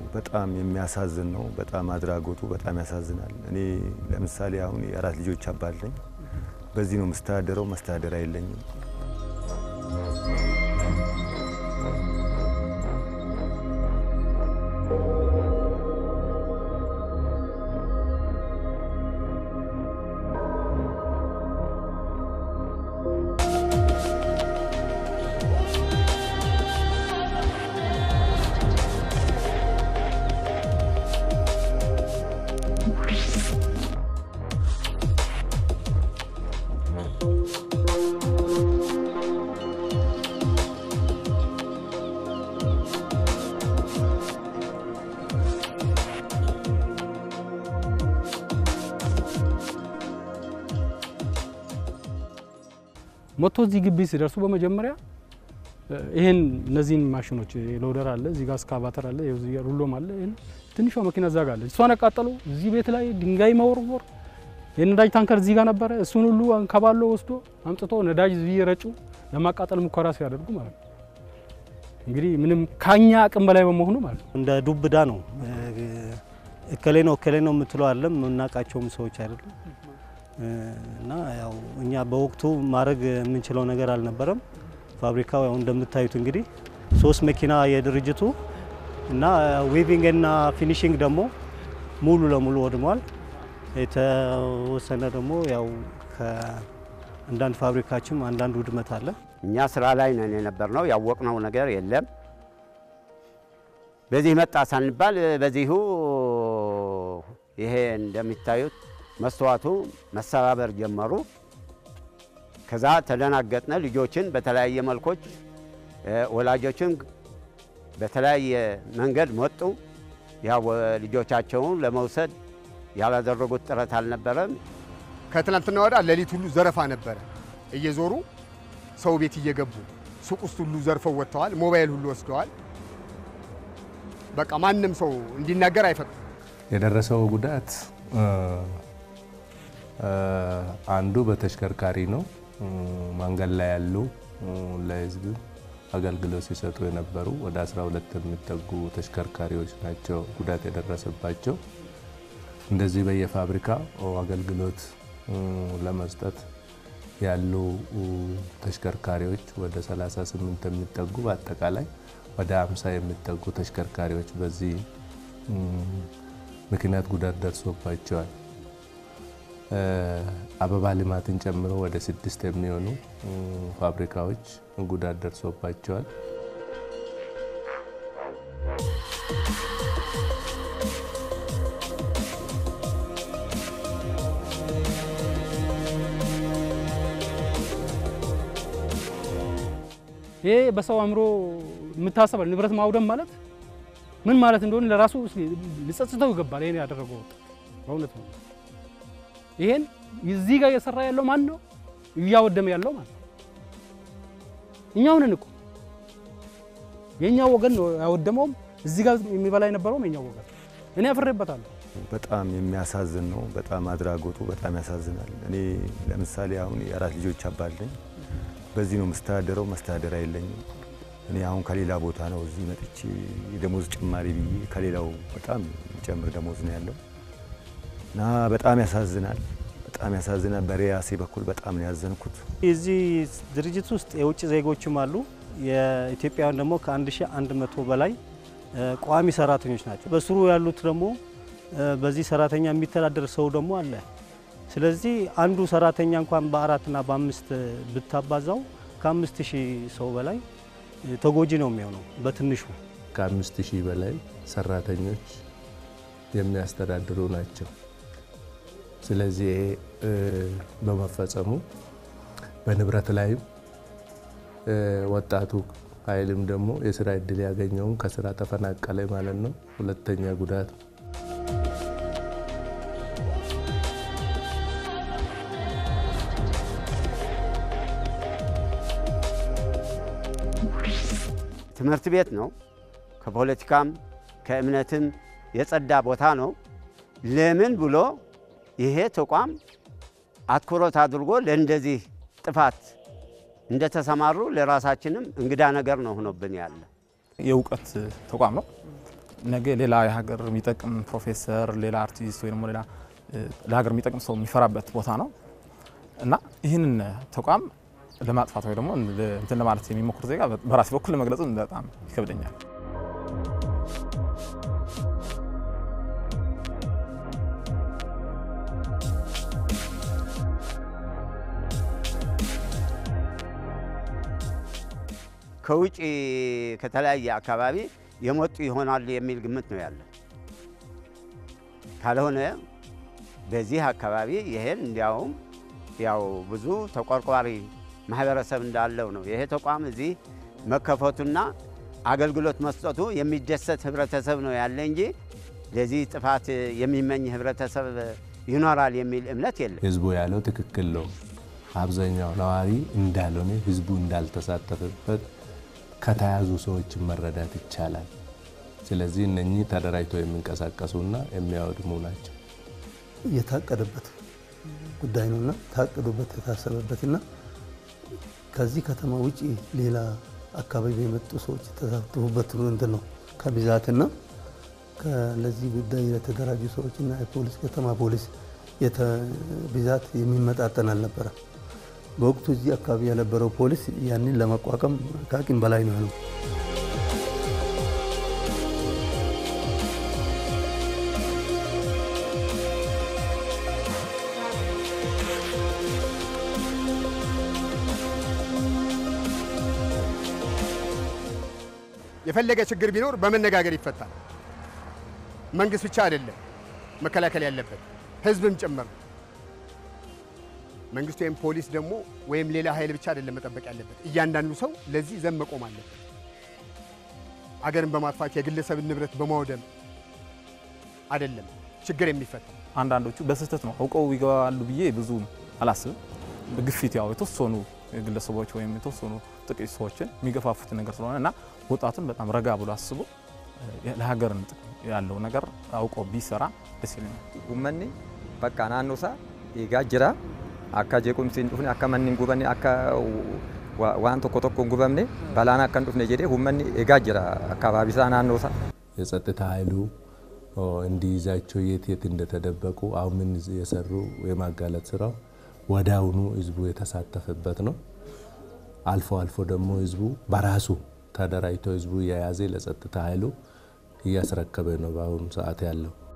በጣም የሚያሳዝን ነው። በጣም አድራጎቱ በጣም ያሳዝናል። እኔ ለምሳሌ አሁን የአራት ልጆች አባት ነኝ። በዚህ ነው መስተዳደረው መስተዳደር አይለኝም። መቶ እዚህ ግቢ ሲደርሱ በመጀመሪያ ይሄን እነዚህን ማሽኖች ሎደር አለ እዚህ ጋር ስካቫተር አለ እዚህ ሩሎም አለ ይሄን ትንሿ መኪና እዛ ጋር አለ እሷን አቃጠሉ እዚህ ቤት ላይ ድንጋይ መወርወር የነዳጅ ታንከር እዚህ ጋር ነበር እሱን ሁሉ አንከባሎ ወስዶ አምጥቶ ነዳጅ እዚህ ረጩ ለማቃጠል ሙከራ ሲያደርጉ ማለት ነው እንግዲህ ምንም ካኛ አቅም በላይ በመሆኑ ማለት ነው እንደ ዱብዳ ነው እከሌ ነው የምትለው አይደለም እናቃቸውም ሰዎች አይደለም እና ያው እኛ በወቅቱ ማድረግ የምንችለው ነገር አልነበረም ፋብሪካው ያው እንደምታዩት እንግዲህ 3 መኪና የድርጅቱ እና ዌቪንግ እና ፊኒሺንግ ደግሞ ሙሉ ለሙሉ ወድሟል የተወሰነ ደግሞ ያው ከአንዳንድ ፋብሪካችም አንዳንድ ውድመት አለ እኛ ስራ ላይ ነን የነበርነው ያወቅነው ነገር የለም በዚህ መጣ ሳንባል በዚሁ ይሄ እንደሚታዩት መስተዋቱ መሰባበር ጀመሩ ከዛ ተደናገጥነ ልጆችን በተለያየ መልኮች ወላጆችን በተለያየ መንገድ መጡ ያው ልጆቻቸውን ለመውሰድ ያላደረጉት ጥረት አልነበረም ከትናንትና ወዳ ለሊት ሁሉ ዘረፋ ነበር እየዞሩ ሰው ቤት እየገቡ ሱቅ ውስጥ ሁሉ ዘርፈው ወጥተዋል ሞባይል ሁሉ ወስደዋል በቃ ማንንም ሰው እንዲናገር አይፈቅዱ የደረሰው ጉዳት አንዱ በተሽከርካሪ ነው መንገድ ላይ ያሉ ለህዝብ አገልግሎት ሲሰጡ የነበሩ ወደ 12 የሚጠጉ ተሽከርካሪዎች ናቸው ጉዳት የደረሰባቸው እንደዚህ በየፋብሪካው አገልግሎት ለመስጠት ያሉ ተሽከርካሪዎች ወደ 38 የሚጠጉ በአጠቃላይ ወደ 50 የሚጠጉ ተሽከርካሪዎች በዚህ ምክንያት ጉዳት ደርሶባቸዋል አበባ ልማትን ጨምሮ ወደ 6 የሚሆኑ ፋብሪካዎች ጉዳት ደርሶባቸዋል ይሄ በሰው አምሮ የምታሰበው ንብረት ማውደም ማለት ምን ማለት እንደሆነ ለራሱ ሊጸጽተው ይገባል ይሄን ያደረገው በእውነት ነው ይሄን እዚህ ጋር እየሰራ ያለው ማን ነው እያወደመ ያለው ማለት እኛው ነን እኮ የኛው ወገን ነው ያወደመው እዚህ ጋር የሚበላ የነበረው የኛው ወገን እኔ አፍሬበታለሁ በጣም የሚያሳዝን ነው በጣም አድራጎቱ በጣም ያሳዝናል እኔ ለምሳሌ አሁን የአራት ልጆች አባት ነኝ በዚህ ነው መስተዳደረው መስተዳደር አይለኝም እኔ አሁን ከሌላ ቦታ ነው እዚህ መጥቼ ደሞዝ ጭማሪ ብዬ ከሌላው በጣም ጨምር ደሞዝ ነው ያለው ና በጣም ያሳዝናል በሪያሴ በኩል በጣም ነው ያዘንኩት እዚህ ድርጅት ውስጥ የውጭ ዜጎችም አሉ የኢትዮጵያውያን ደግሞ ከ1100 በላይ ቋሚ ሰራተኞች ናቸው በስሩ ያሉት ደግሞ በዚህ ሰራተኛ የሚተዳደር ሰው ደግሞ አለ ስለዚህ አንዱ ሰራተኛ እንኳን በ4 እና በ5 ብታባዛው ከ5000 ሰው በላይ ተጎጂ ነው የሚሆነው በትንሹ ከ5000 በላይ ሰራተኞች የሚያስተዳድሩ ናቸው ስለዚህ በመፈጸሙ በንብረት ላይ ወጣቱ ኃይልም ደግሞ የሥራ እድል ያገኘው ከሥራ ተፈናቀለ ማለት ነው ሁለተኛ ጉዳት ትምህርት ቤት ነው ከፖለቲካም ከእምነትም የጸዳ ቦታ ነው ለምን ብሎ ይሄ ተቋም አትኩሮት አድርጎ ለእንደዚህ ጥፋት እንደተሰማሩ ለራሳችንም እንግዳ ነገር ነው ሆኖብን ያለ የውቀት ተቋም ነው ነገ ሌላ የሀገር የሚጠቅም ፕሮፌሰር ሌላ አርቲስት ወይ ደግሞ ሌላ ለሀገር የሚጠቅም ሰው የሚፈራበት ቦታ ነው እና ይህንን ተቋም ለማጥፋት ወይ ደግሞ እንትን ለማለት የሚሞክር ዜጋ በራሴ በኩል ለመግለጽ በጣም ይከብደኛል። ከውጪ ከተለያየ አካባቢ የመጡ ይሆናል የሚል ግምት ነው ያለው። ካልሆነ በዚህ አካባቢ ይሄን እንዲያውም ያው ብዙ ተቆርቋሪ ማህበረሰብ እንዳለው ነው ይሄ ተቋም እዚህ መከፈቱና አገልግሎት መስጠቱ የሚደሰት ህብረተሰብ ነው ያለ እንጂ ለዚህ ጥፋት የሚመኝ ህብረተሰብ ይኖራል የሚል እምነት የለም። ህዝቡ ያለው ትክክል ነው። አብዛኛው ነዋሪ እንዳልሆነ ህዝቡ እንዳልተሳተፈበት ከተያዙ ሰዎች መረዳት ይቻላል። ስለዚህ እነኚህ ተደራጅተው የሚንቀሳቀሱና የሚያወድሙ ናቸው። የታቀደበት ጉዳይ ነውና ታቀዱበት የታሰበበትና ከዚህ ከተማ ውጪ ሌላ አካባቢ የመጡ ሰዎች ተሳተፉበት እንትን ነው ከብዛትና ለዚህ ጉዳይ የተደራጁ ሰዎችና የፖሊስ ከተማ ፖሊስ ብዛት የሚመጣጠን አልነበረ። በወቅቱ እዚህ አካባቢ የነበረው ፖሊስ ያንን ለመቋቋም ከአቅም በላይ ነው ያለው። የፈለገ ችግር ቢኖር በመነጋገር ይፈታል። መንግስት ብቻ አይደለም መከላከል ያለበት ህዝብም ጭምር። መንግስት ወይም ፖሊስ ደግሞ ወይም ሌላ ኃይል ብቻ አይደለም መጠበቅ ያለበት። እያንዳንዱ ሰው ለዚህ ዘብ መቆም አለበት። አገርን በማጥፋት የግለሰብን ንብረት በማውደም አይደለም ችግር የሚፈታው። አንዳንዶቹ በስህተት ነው አውቀው ይገባሉ ብዬ ብዙ አላስብም። በግፊት ያው የተወሰኑ ግለሰቦች ወይም የተወሰኑ ጥቂት ሰዎችን የሚገፋፉት ነገር ስለሆነና ወጣቱን በጣም ረጋ ብሎ አስቦ ለሀገር ያለው ነገር አውቆ ቢሰራ ደስ ይለኛል። ኡመኒ በቃ ናኖሳ ይጋጅራ አካ ጀቁምሲን ዱፍኒ አካ ማንን ጉበኒ አካ ዋን ቶኮ ቶኮ ጉበምኔ ባላና አካን ዱፍኔ ጀዴ ኡመኒ ይጋጅራ አካባቢ ሳ ናኖሳ የጸጥታ ኃይሉ እንዲይዛቸው የት እንደተደበቁ አሁን ምን የሰሩ የማጋለጥ ስራው ወዳውኑ ህዝቡ የተሳተፈበት ነው። አልፎ ደግሞ ህዝቡ በራሱ ተደራጅቶ ህዝቡ የያዘ ለጸጥታ ኃይሉ እያስረከበ ነው በአሁኑ ሰዓት ያለው።